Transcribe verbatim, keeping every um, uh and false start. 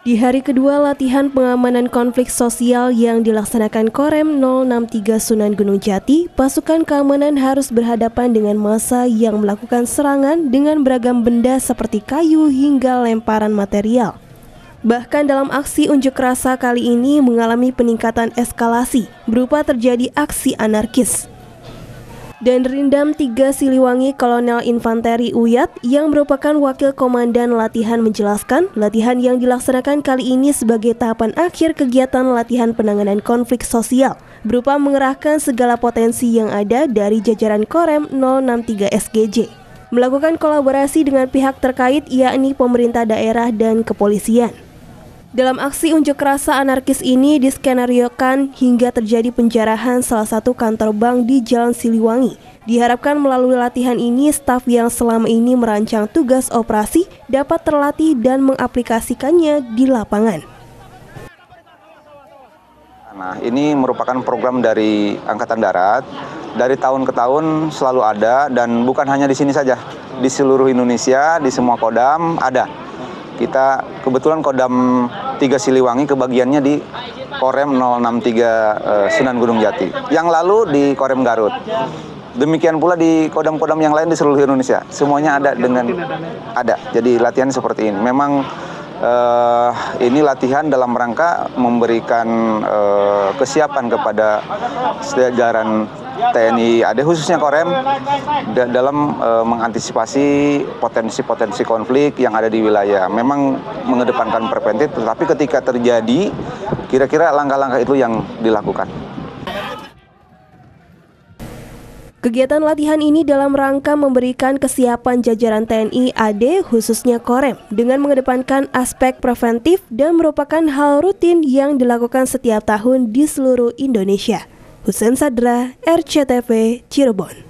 Di hari kedua latihan pengamanan konflik sosial yang dilaksanakan Korem nol enam tiga Sunan Gunung Jati, pasukan keamanan harus berhadapan dengan massa yang melakukan serangan dengan beragam benda seperti kayu hingga lemparan material. Bahkan dalam aksi unjuk rasa kali ini mengalami peningkatan eskalasi, berupa terjadi aksi anarkis. Dan Rindam tiga Siliwangi Kolonel Infanteri Uyat yang merupakan wakil komandan latihan menjelaskan, latihan yang dilaksanakan kali ini sebagai tahapan akhir kegiatan latihan penanganan konflik sosial, berupa mengerahkan segala potensi yang ada dari jajaran Korem nol enam tiga S G J, melakukan kolaborasi dengan pihak terkait yakni pemerintah daerah dan kepolisian. Dalam aksi unjuk rasa anarkis ini diskenariokan hingga terjadi penjarahan salah satu kantor bank di Jalan Siliwangi. Diharapkan melalui latihan ini, staf yang selama ini merancang tugas operasi dapat terlatih dan mengaplikasikannya di lapangan. Nah, ini merupakan program dari Angkatan Darat. Dari tahun ke tahun selalu ada, dan bukan hanya di sini saja. Di seluruh Indonesia, di semua Kodam ada. Kita kebetulan Kodam tiga Siliwangi kebagiannya di Korem nol enam tiga uh, Sunan Gunung Jati. Yang lalu di Korem Garut. Demikian pula di kodam-kodam yang lain di seluruh Indonesia. Semuanya ada dengan ada. Jadi latihan seperti ini. Memang uh, ini latihan dalam rangka memberikan uh, kesiapan kepada jajaran T N I A D khususnya Korem dalam e, mengantisipasi potensi-potensi konflik yang ada di wilayah. Memang mengedepankan preventif, tetapi ketika terjadi kira-kira langkah-langkah itu yang dilakukan. Kegiatan latihan ini dalam rangka memberikan kesiapan jajaran T N I A D khususnya Korem dengan mengedepankan aspek preventif dan merupakan hal rutin yang dilakukan setiap tahun di seluruh Indonesia. Husein Sadra, R C T V, Cirebon.